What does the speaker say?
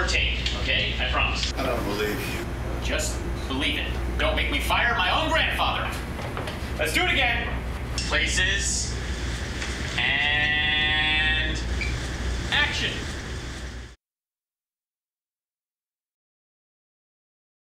more take, okay? I promise. I don't believe you. Just believe it. Don't make me fire my own grandfather. Let's do it again. Places and action.